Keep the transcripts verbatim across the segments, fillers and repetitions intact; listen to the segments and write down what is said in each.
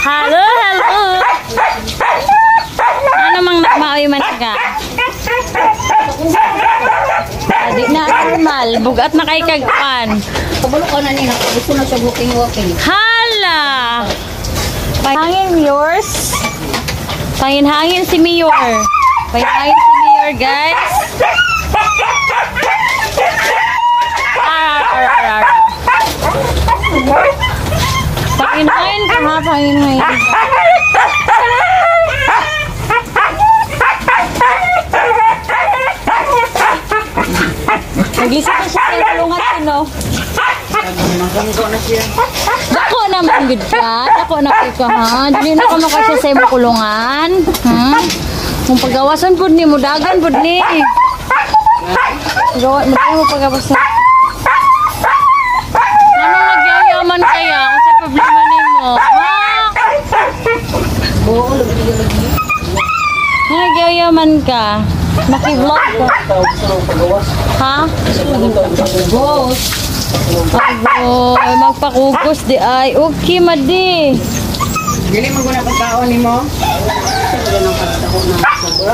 Hello, hello. Ano mang nagmaoy man ka? Di na normal. Bugat na kay kagpan. Kabalo ka na niya. Gusto na siya walking-walking. Hala! Pahangin yours. Pahingin-hangin si Mayor. Pahingin si Mayor, guys. Pahingin-hangin ka ha, pahingin-hangin. Nagisip na siya sa kulungan sino. Dako naman good ka. Dako na kayo ka ha. Dili na ka makasya sa imong kulungan. Hmm? Kung pagawasan po ni, mudagan po ni. Gawa, mudagan mo pagawasan. Ano nagyayaman kaya? Kasi problema ni mo. Ha? Ano nagyayaman ka? Maki-vlog ka. Ha? Magpakugos. Agoy, magpakugos di ay. Okay, madi. Dili mo guna pagkaon ni mo? Wala nang pagkaon na siguro.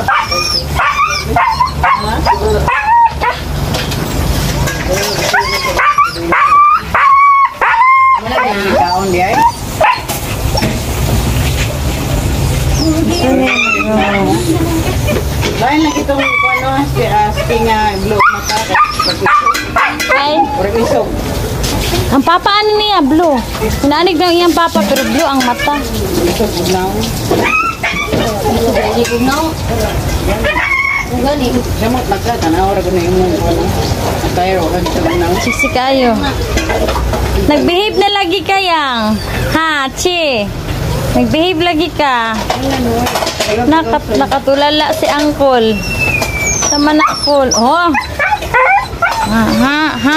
Wala nang pagkaon di ay. Lain lagi itong ano, sting blue mata. Ay, isog. ang papa ano niya, blue. Hinaanig ng iyang papa, pero blue ang mata. Isog bugnaw. Isog bugnaw. Ugani. Samot mata, tanaw ra guna imong ano. Tayo ra guna bugnaw. Sisi kayo. Nagbehave na lagi kayang. Ha, Chi. Nagbehave lagi ka. Nakat nakatulala si Uncle. Sama na Uncle. Oh. Ha, ha, ha.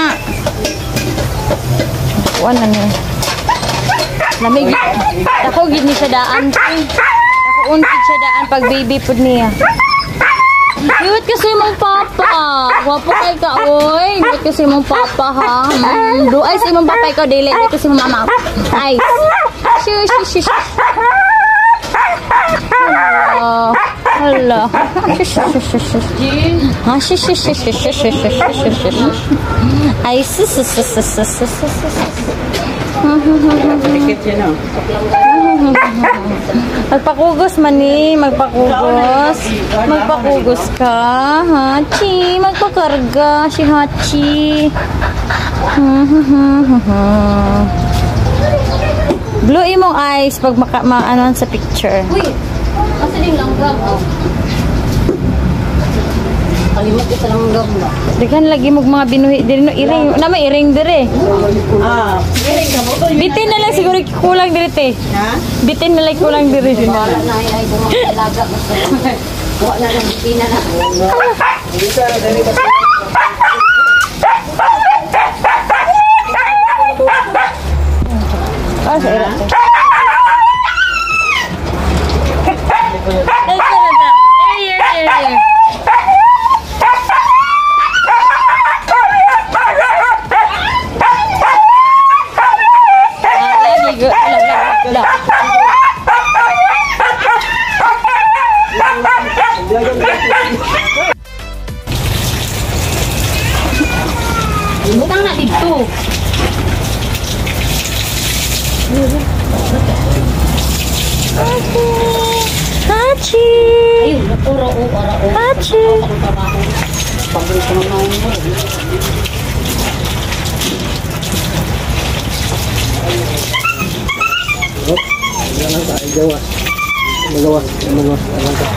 Kuan na niya. Lamig. Ako gid ni sa daan. Ako unkid sa daan pag baby pud niya. Cute kasi mong papa. Wapo kay ka, oy. Cute kasi mong papa, ha. Mm, do ay si mong papa ko dili kasi mong mama. Nice. Shush, shush, shush. Hello. Hello. Shush, shush, shush, shush. Ha, shush, shush, shush, shush, shush, shush, shush, shush. Ay, sus, sus, sus, sus, sus, sus, sus. Dikit yan o. Magpakugos man eh, magpakugos. Magpakugos ka, Hachi. Magpakarga si Hachi. Blue imong eyes pag maka, ma, ano, sa picture. Uy, kasi din langgam. Oh. Kalimot ka sa langgam ba? Dikan lagi mo mga binuhi diri no iring na may iring dire. Ah, iring ka mo to. Bitin na lang siguro kulang dire te. Ha? Bitin na lang kulang dire. Wala na ay dumalaga. Wala na lang bitin na na. Dito na dali ba? Ah, sa ira. Here, here, here. Butang na dito. Hachi. Ayun, naturo o para o. Hachi. Pabalik ko naman mo. Hop, yan lang tayo gawas. Magawas, magawas, magawas.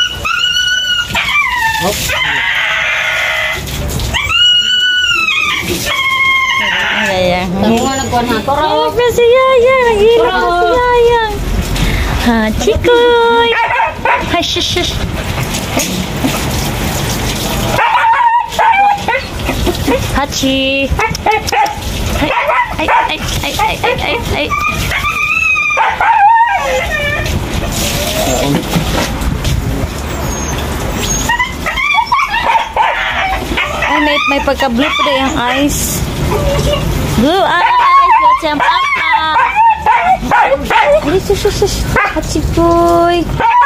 Hop. Yayang. Tama nga nagkuhan ha. Toro. Hilap na si Yayang. Naghilap na si Yayang. Hachi koy. Ay, shush, shush. Hachi. Ay, ay, ay, ay, ay, ay, ay, ay. Ay, may, may pagka-blue pa rin yung eyes. Blue eyes. Let's jump up. Ay, sus. sus, sus. Hatsikoy.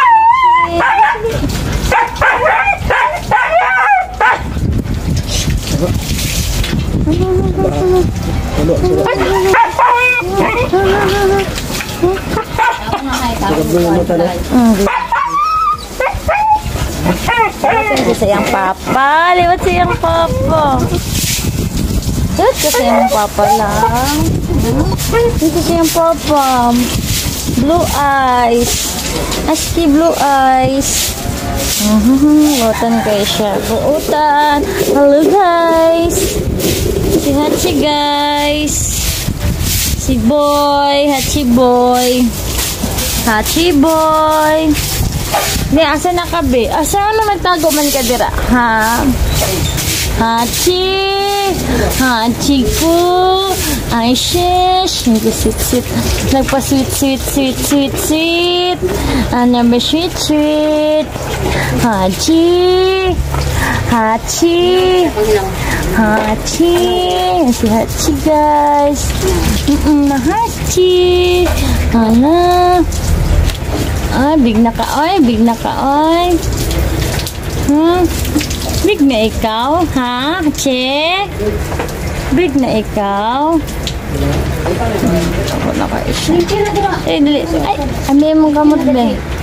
Lewat sayang papa, lewat sayang papa. Lewat ka sayang papa lang. Lewat sayang papa. Blue eyes. Aski blue eyes. Buutan kayo siya. Buutan. Hello guys. Si Hachi guys. Si boy. Hachi boy. Hachi boy. Di, asa na ka be? Asa na magtago man ka dira? Ha? Hachi. Hachi ko. Ay, shish. Nag-sweet, sweet. Nagpa-sweet, sweet, sweet, sweet, sweet. Ano ba sweet, sweet? Hachi. Hachi. Hachi. Si Hachi, guys. Mm-mm, na Hachi. Ano? Ay, big na ka, oy. Big na ka, oy. Hmm? Big na ikaw, ha? Hachi? Big na ikaw. Ako na kayo siya. Eh, dali. Ay, amay mong gamot ba?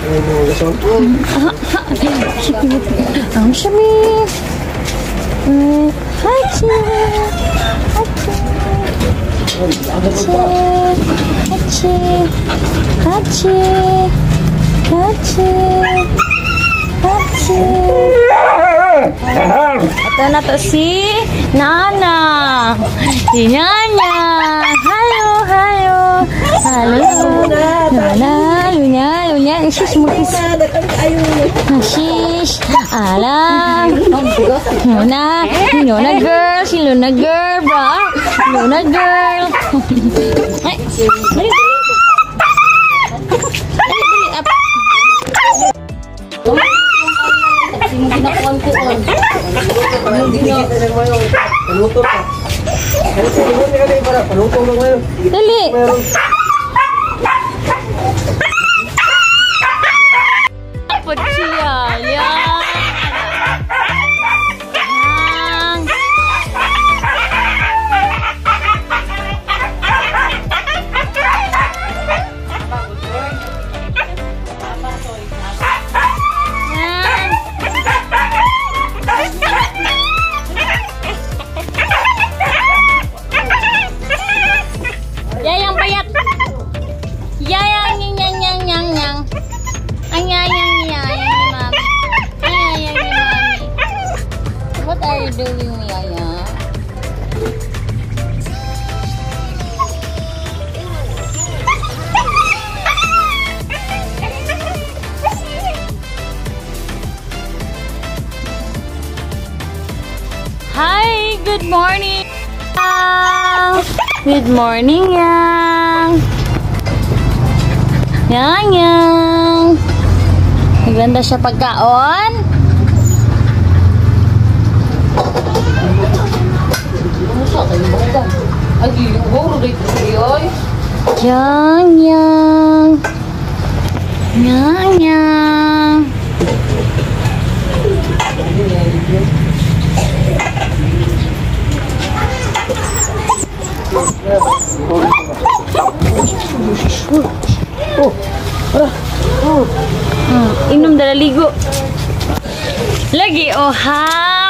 Ang sami. Hachi. Hachi. Hachi. Hachi. Hachi. Hachi. Hachi. Ito na to si Nana. Si Nana. Halo, halo. Halo. Nana, lunya, lunya. Isis mo kis. Isis. Ala. Luna. Luna girl. Si Luna girl ba? Luna girl. Ay, dali, dali. Ginakuan ko on. Paluto ka. Paluto ka ngayon. Dali. Apot siya. Yan. Yayang payat. Yayang yang yang yang yang yang. Ang yayang ni yayang ni mami. Ang yayang ni mami. What are you doing, Yaya? Hi, good morning. Good morning, Yang. Yang, Yang. Maganda siya pagkaon. Yang, Yang. Yang, Yang. Oh, oh, oh. Inom dala ligo. Lagi, oh ha.